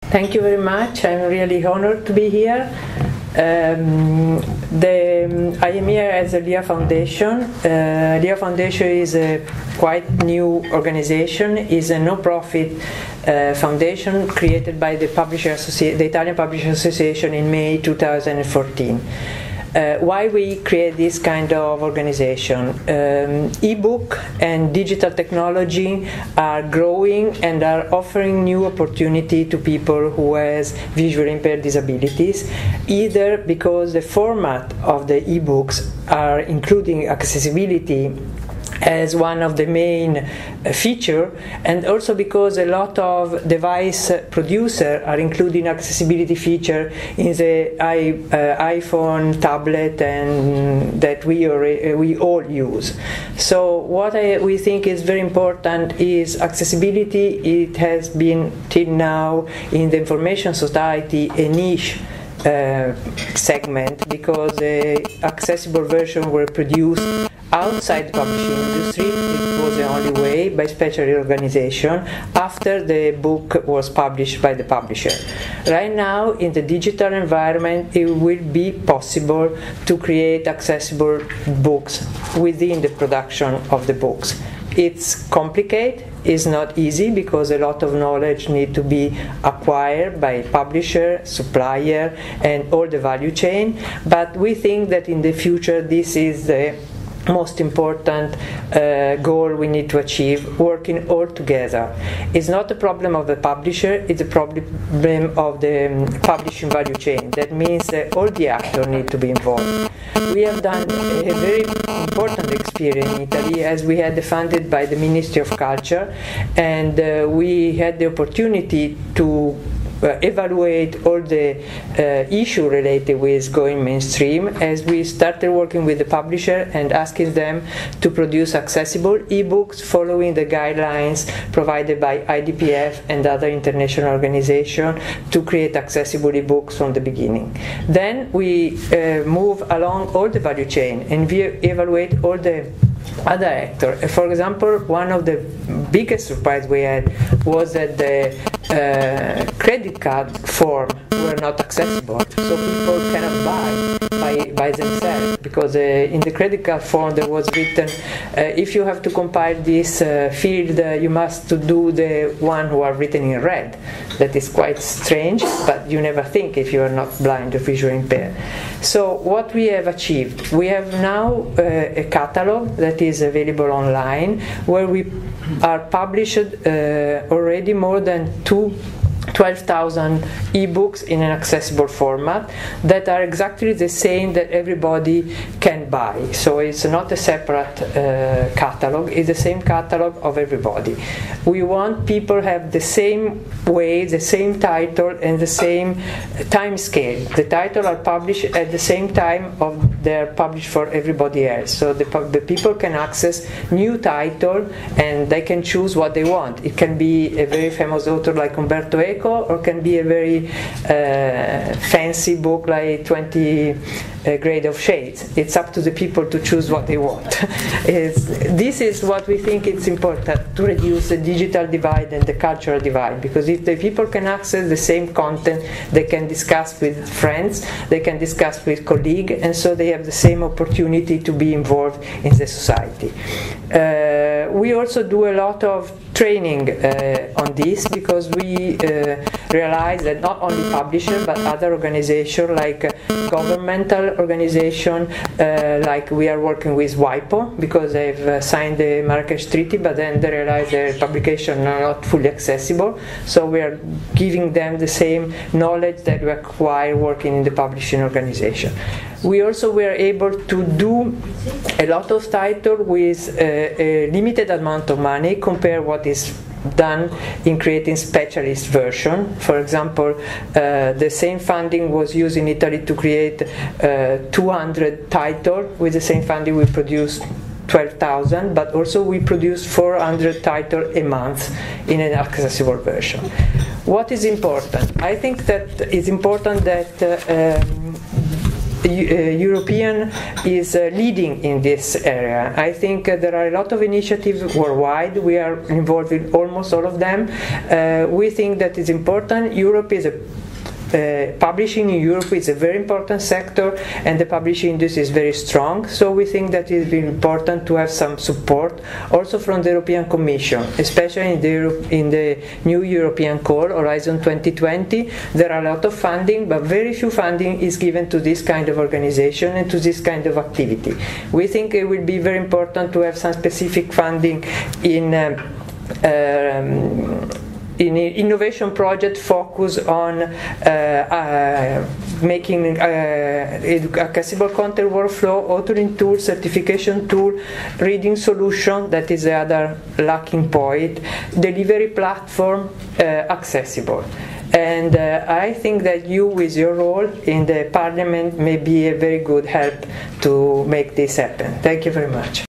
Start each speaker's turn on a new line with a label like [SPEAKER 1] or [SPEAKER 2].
[SPEAKER 1] Thank you very much. I'm really honored to be here. I am here as a LIA Foundation. LIA Foundation is a quite new organization. It's a no-profit foundation created by the Italian Publisher Association in May 2014. Why we create this kind of organization? E-book and digital technology are growing and are offering new opportunity to people who has visually impaired disabilities, either because the format of the e-books are including accessibility as one of the main feature, and also because a lot of device producers are including accessibility feature in the iPhone, tablet, and that we all use. So what we think is very important is accessibility. It has been till now in the information society a niche segment, because the accessible version were produced outside the publishing industry. It was the only way, by special organization, after the book was published by the publisher. Right now, in the digital environment, it will be possible to create accessible books within the production of the books. It's complicated, it's not easy, because a lot of knowledge needs to be acquired by publisher, supplier, and all the value chain, but we think that in the future this is the most important goal we need to achieve, working all together. It's not a problem of the publisher, it's a problem of the publishing value chain. That means that all the actors need to be involved. We have done a very important experience in Italy, as we had funded by the Ministry of Culture, and we had the opportunity to evaluate all the issues related with going mainstream, as we started working with the publisher and asking them to produce accessible e-books following the guidelines provided by IDPF and other international organizations to create accessible e-books from the beginning. Then we move along all the value chain and we evaluate all the other actors. For example, one of the biggest surprises we had was that the credit card form were not accessible, so people cannot buy by themselves, because in the credit card form there was written if you have to compile this field, you must do the one who are written in red. That is quite strange, but you never think if you are not blind or visually impaired. So what we have achieved, we have now a catalog that is available online, where we are published already more than 12,000 e-books in an accessible format that are exactly the same that everybody can buy. So it's not a separate catalog, it's the same catalog of everybody. We want people to have the same way, the same title, and the same time scale. The titles are published at the same time of they're published for everybody else. So the people can access new title and they can choose what they want. It can be a very famous author like Umberto Eco, or can be a very fancy book like 20 Grade of Shades. It's up to the people to choose what they want. This is what we think it's important, to reduce the digital divide and the cultural divide, because if the people can access the same content, they can discuss with friends, they can discuss with colleagues, and so they have the same opportunity to be involved in the society. We also do a lot of training on this, because we realize that not only publishers but other organizations like governmental organizations, like we are working with WIPO, because they've signed the Marrakesh Treaty, but then they realize their publications are not fully accessible, so we are giving them the same knowledge that we acquire working in the publishing organization. We also were able to do a lot of titles with a limited amount of money compared what is done in creating specialist version. For example, the same funding was used in Italy to create 200 titles. With the same funding we produced 12,000, but also we produce 400 titles a month in an accessible version. What is important? I think that it's important that European is leading in this area. I think there are a lot of initiatives worldwide. We are involved in almost all of them. We think that is important. Europe is publishing in Europe is a very important sector, and the publishing industry is very strong, so we think that it is very important to have some support also from the European Commission, especially in the new European Call, Horizon 2020. There are a lot of funding, but very few funding is given to this kind of organization and to this kind of activity. We think it will be very important to have some specific funding in innovation project focus on making accessible content workflow, authoring tool, certification tool, reading solution, that is the other lacking point, delivery platform accessible. And I think that you, with your role in the Parliament, may be a very good help to make this happen. Thank you very much.